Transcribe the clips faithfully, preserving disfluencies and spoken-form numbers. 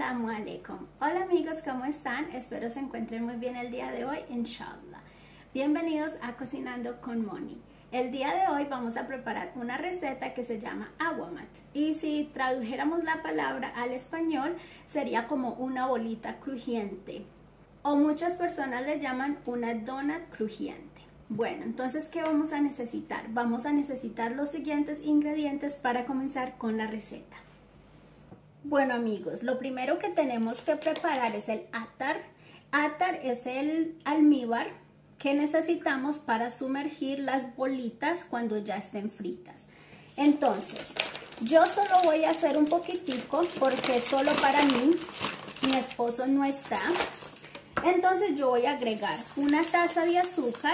Assalamu alaikum. Hola amigos, ¿cómo están? Espero se encuentren muy bien el día de hoy, inshallah. Bienvenidos a Cocinando con Moni. El día de hoy vamos a preparar una receta que se llama aguamat. Y si tradujéramos la palabra al español, sería como una bolita crujiente. O muchas personas le llaman una donut crujiente. Bueno, entonces, ¿qué vamos a necesitar? Vamos a necesitar los siguientes ingredientes para comenzar con la receta. Bueno amigos, lo primero que tenemos que preparar es el atar. Atar es el almíbar que necesitamos para sumergir las bolitas cuando ya estén fritas. Entonces, yo solo voy a hacer un poquitico porque es solo para mí, mi esposo no está. Entonces yo voy a agregar una taza de azúcar,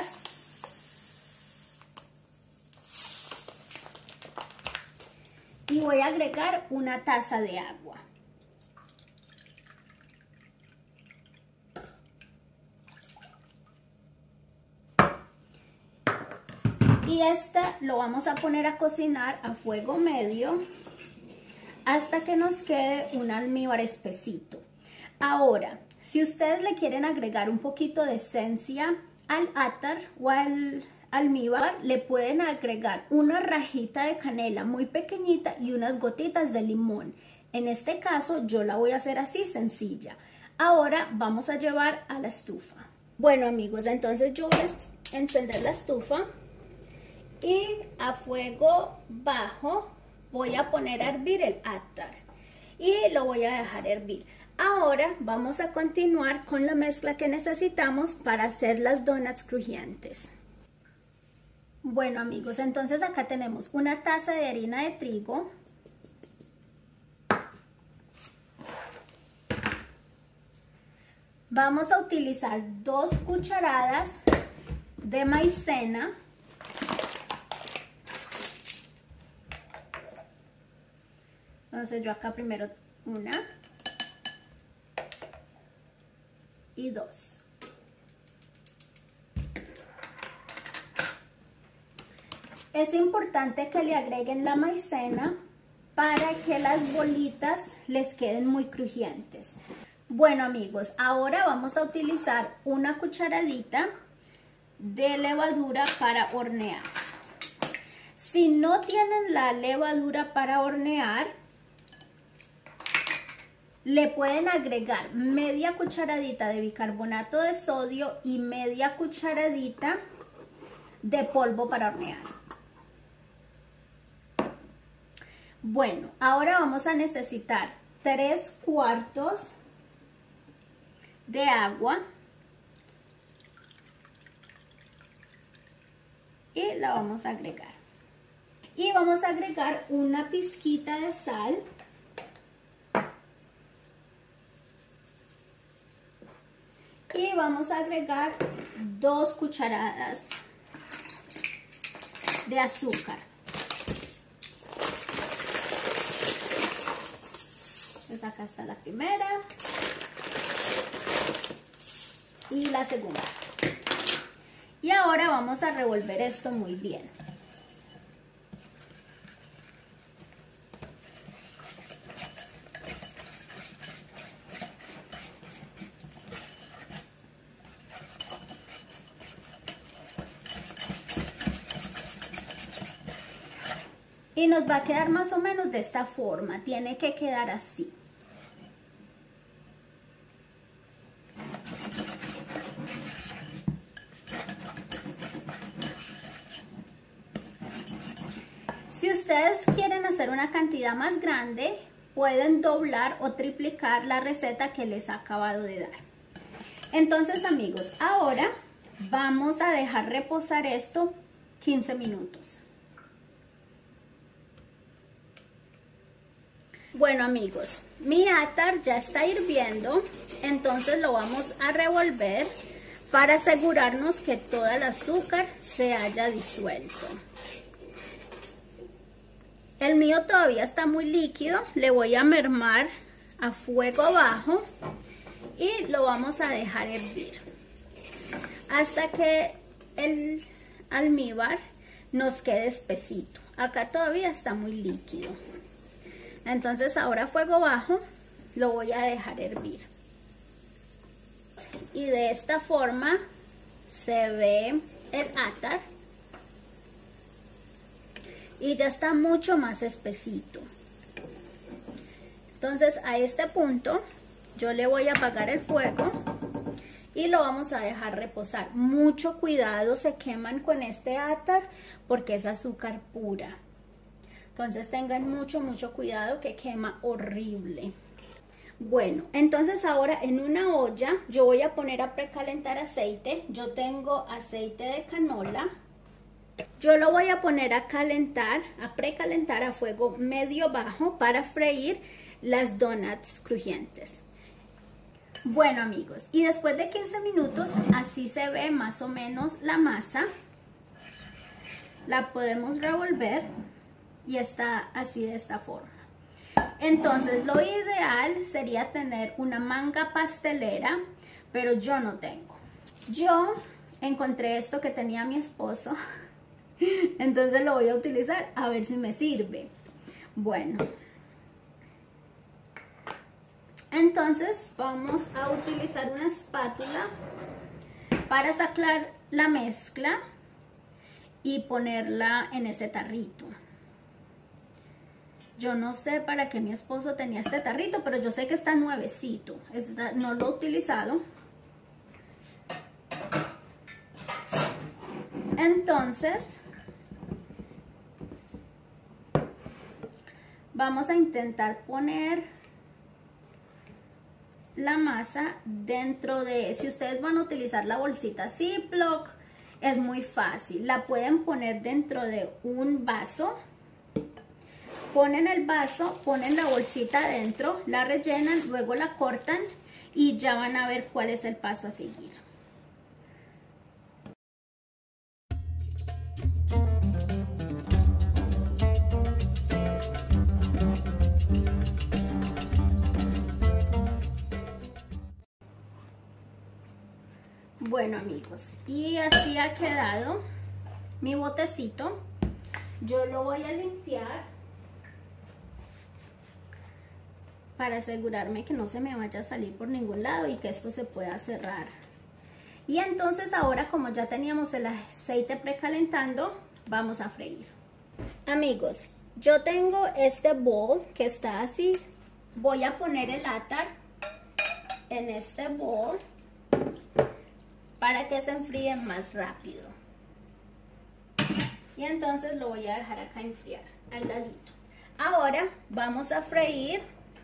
y voy a agregar una taza de agua. Y esta lo vamos a poner a cocinar a fuego medio hasta que nos quede un almíbar espesito. Ahora, si ustedes le quieren agregar un poquito de esencia al atar o al almíbar, le pueden agregar una rajita de canela muy pequeñita y unas gotitas de limón. En este caso yo la voy a hacer así, sencilla. Ahora vamos a llevar a la estufa. Bueno amigos, entonces yo voy a encender la estufa y a fuego bajo voy a poner a hervir el atar y lo voy a dejar hervir. Ahora vamos a continuar con la mezcla que necesitamos para hacer las donuts crujientes. Bueno amigos, entonces acá tenemos una taza de harina de trigo, vamos a utilizar dos cucharadas de maicena, entonces yo acá primero una y dos. Es importante que le agreguen la maicena para que las bolitas les queden muy crujientes. Bueno amigos, ahora vamos a utilizar una cucharadita de levadura para hornear. Si no tienen la levadura para hornear, le pueden agregar media cucharadita de bicarbonato de sodio y media cucharadita de polvo para hornear. Bueno, ahora vamos a necesitar tres cuartos de agua y la vamos a agregar. Y vamos a agregar una pizquita de sal. Y vamos a agregar dos cucharadas de azúcar. Pues acá está la primera y la segunda. Y ahora vamos a revolver esto muy bien. Y nos va a quedar más o menos de esta forma, tiene que quedar así. Si ustedes quieren hacer una cantidad más grande, pueden doblar o triplicar la receta que les he acabado de dar. Entonces amigos, ahora vamos a dejar reposar esto quince minutos. Bueno amigos, mi atar ya está hirviendo, entonces lo vamos a revolver para asegurarnos que todo el azúcar se haya disuelto. El mío todavía está muy líquido, le voy a mermar a fuego bajo y lo vamos a dejar hervir hasta que el almíbar nos quede espesito. Acá todavía está muy líquido. Entonces ahora a fuego bajo lo voy a dejar hervir. Y de esta forma se ve el attar. Y ya está mucho más espesito. Entonces a este punto yo le voy a apagar el fuego y lo vamos a dejar reposar. Mucho cuidado, se queman con este attar porque es azúcar pura. Entonces tengan mucho, mucho cuidado que quema horrible. Bueno, entonces ahora en una olla yo voy a poner a precalentar aceite. Yo tengo aceite de canola. Yo lo voy a poner a calentar, a precalentar a fuego medio bajo para freír las donuts crujientes. Bueno amigos, y después de quince minutos así se ve más o menos la masa. La podemos revolver y está así de esta forma. Entonces lo ideal sería tener una manga pastelera, pero yo no tengo. Yo encontré esto que tenía mi esposo, entonces lo voy a utilizar a ver si me sirve. Bueno, entonces vamos a utilizar una espátula para sacar la mezcla y ponerla en ese tarrito. Yo no sé para qué mi esposo tenía este tarrito, pero yo sé que está nuevecito. Está, no lo he utilizado. Entonces, vamos a intentar poner la masa dentro de... Si ustedes van a utilizar la bolsita Ziploc, es muy fácil. La pueden poner dentro de un vaso. Ponen el vaso, ponen la bolsita adentro, la rellenan, luego la cortan y ya van a ver cuál es el paso a seguir. Bueno amigos, y así ha quedado mi botecito. Yo lo voy a limpiar para asegurarme que no se me vaya a salir por ningún lado y que esto se pueda cerrar. Y entonces ahora, como ya teníamos el aceite precalentando, vamos a freír. Amigos, yo tengo este bowl que está así. Voy a poner el attar en este bowl para que se enfríe más rápido. Y entonces lo voy a dejar acá enfriar al ladito. Ahora vamos a freír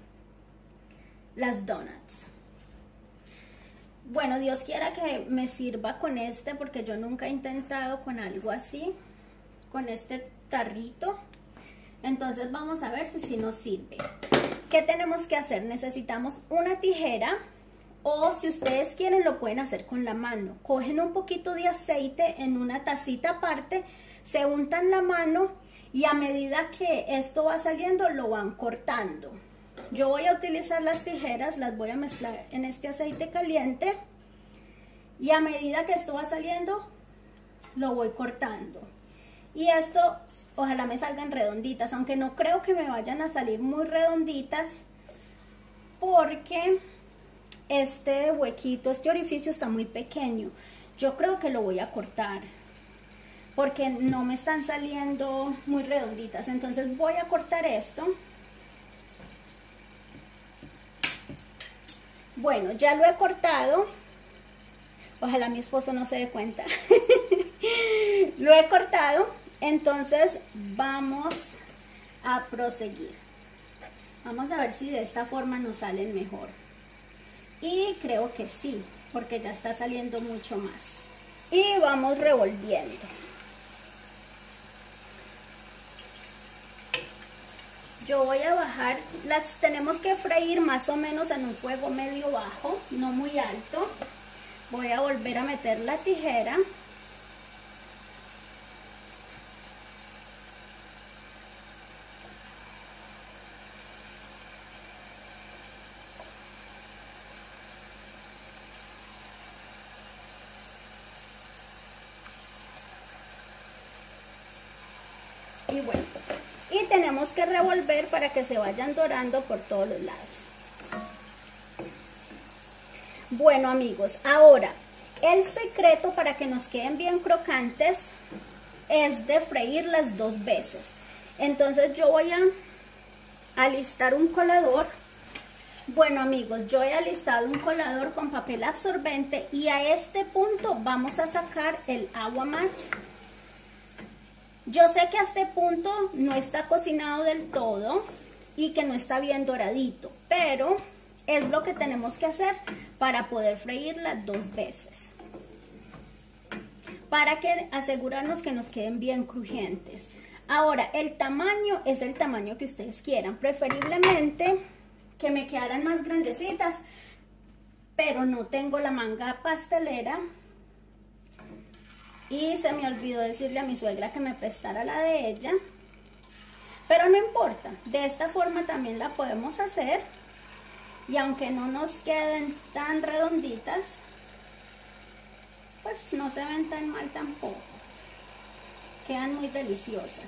las donuts. Bueno, Dios quiera que me sirva con este, porque yo nunca he intentado con algo así, con este tarrito. Entonces vamos a ver si sí nos sirve. ¿Qué tenemos que hacer? Necesitamos una tijera, o si ustedes quieren lo pueden hacer con la mano. Cogen un poquito de aceite en una tacita aparte, se untan la mano y a medida que esto va saliendo lo van cortando. Yo voy a utilizar las tijeras, las voy a mezclar en este aceite caliente y a medida que esto va saliendo lo voy cortando. Y esto ojalá me salgan redonditas, aunque no creo que me vayan a salir muy redonditas porque este huequito, este orificio está muy pequeño. Yo creo que lo voy a cortar porque no me están saliendo muy redonditas. Entonces voy a cortar esto. Bueno, ya lo he cortado. Ojalá mi esposo no se dé cuenta. Lo he cortado. Entonces vamos a proseguir. Vamos a ver si de esta forma nos salen mejor. Y creo que sí, porque ya está saliendo mucho más. Y vamos revolviendo. Yo voy a bajar, las tenemos que freír más o menos en un fuego medio bajo, no muy alto. Voy a volver a meter la tijera. Y bueno, y tenemos que revolver para que se vayan dorando por todos los lados. Bueno amigos, ahora el secreto para que nos queden bien crocantes es de freírlas dos veces. Entonces yo voy a alistar un colador. Bueno amigos, yo he alistado un colador con papel absorbente y a este punto vamos a sacar el agua mate. Yo sé que a este punto no está cocinado del todo y que no está bien doradito, pero es lo que tenemos que hacer para poder freírla dos veces, para que asegurarnos que nos queden bien crujientes. Ahora, el tamaño es el tamaño que ustedes quieran, preferiblemente que me quedaran más grandecitas, pero no tengo la manga pastelera y se me olvidó decirle a mi suegra que me prestara la de ella, pero no importa, de esta forma también la podemos hacer y aunque no nos queden tan redonditas, pues no se ven tan mal tampoco, quedan muy deliciosas.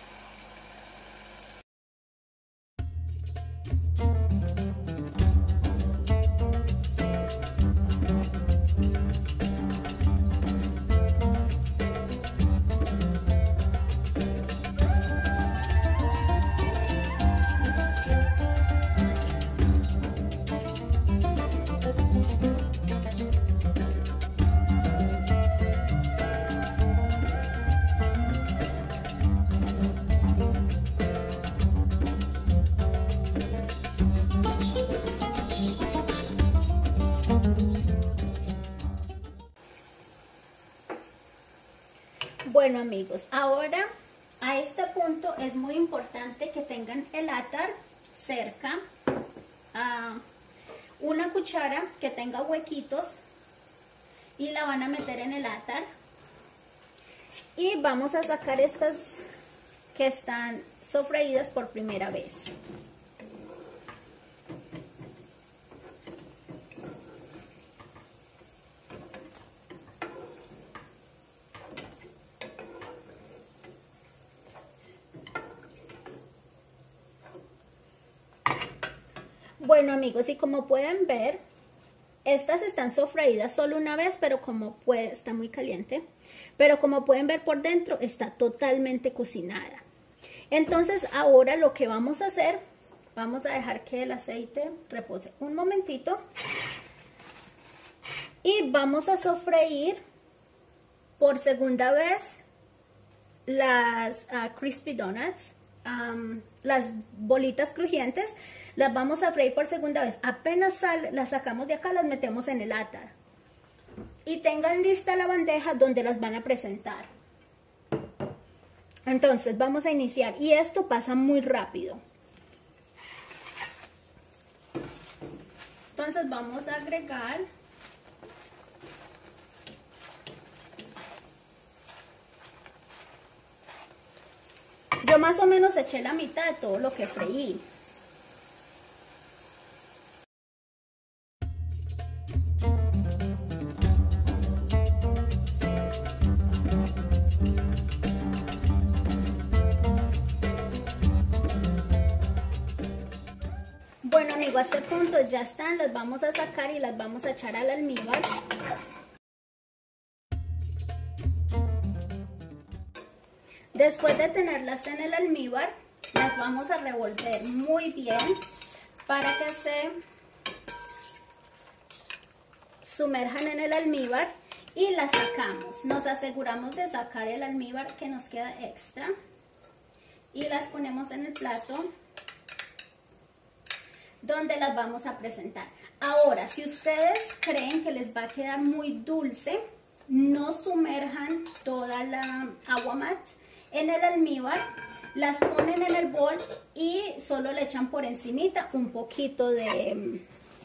Bueno amigos, ahora a este punto es muy importante que tengan el átar cerca, uh, una cuchara que tenga huequitos y la van a meter en el átar y vamos a sacar estas que están sofreídas por primera vez. Bueno amigos, y como pueden ver, estas están sofreídas solo una vez, pero como puede, está muy caliente, pero como pueden ver por dentro está totalmente cocinada. Entonces ahora lo que vamos a hacer, vamos a dejar que el aceite repose un momentito y vamos a sofreír por segunda vez las uh, crispy donuts, um, las bolitas crujientes. Las vamos a freír por segunda vez. Apenas sal, las sacamos de acá, las metemos en el átar. Y tengan lista la bandeja donde las van a presentar. Entonces vamos a iniciar. Y esto pasa muy rápido. Entonces vamos a agregar yo más o menos eché la mitad de todo lo que freí. Bueno amigos, a este punto ya están, las vamos a sacar y las vamos a echar al almíbar. Después de tenerlas en el almíbar, las vamos a revolver muy bien para que se sumerjan en el almíbar y las sacamos. Nos aseguramos de sacar el almíbar que nos queda extra y las ponemos en el plato donde las vamos a presentar. Ahora, si ustedes creen que les va a quedar muy dulce, no sumerjan toda la agua mate en el almíbar, las ponen en el bol y solo le echan por encimita un poquito de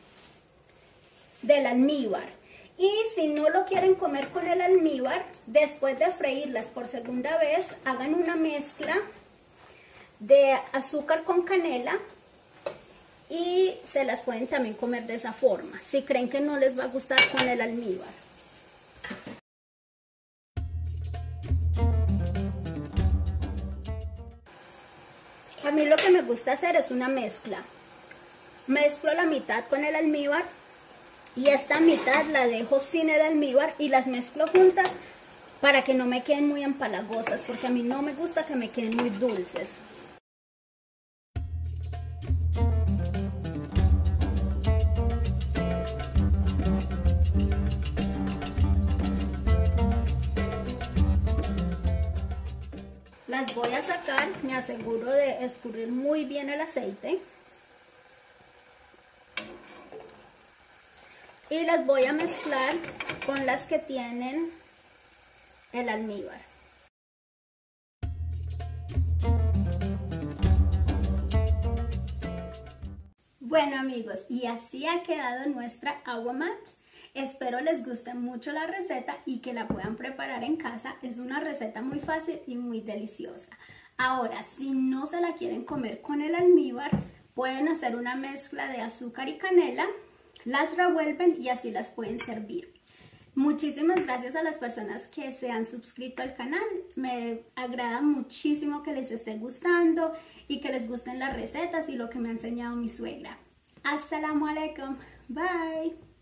del almíbar. Y si no lo quieren comer con el almíbar, después de freírlas por segunda vez, hagan una mezcla de azúcar con canela y se las pueden también comer de esa forma, si creen que no les va a gustar con el almíbar. A mí lo que me gusta hacer es una mezcla. Mezclo la mitad con el almíbar Y esta mitad la dejo sin el almíbar y las mezclo juntas para que no me queden muy empalagosas, porque a mí no me gusta que me queden muy dulces. Las voy a sacar, me aseguro de escurrir muy bien el aceite. Y las voy a mezclar con las que tienen el almíbar. Bueno amigos, y así ha quedado nuestra agua mat. Espero les guste mucho la receta y que la puedan preparar en casa. Es una receta muy fácil y muy deliciosa. Ahora, si no se la quieren comer con el almíbar, pueden hacer una mezcla de azúcar y canela, las revuelven y así las pueden servir. Muchísimas gracias a las personas que se han suscrito al canal. Me agrada muchísimo que les esté gustando y que les gusten las recetas y lo que me ha enseñado mi suegra. Assalamu alaikum. Bye.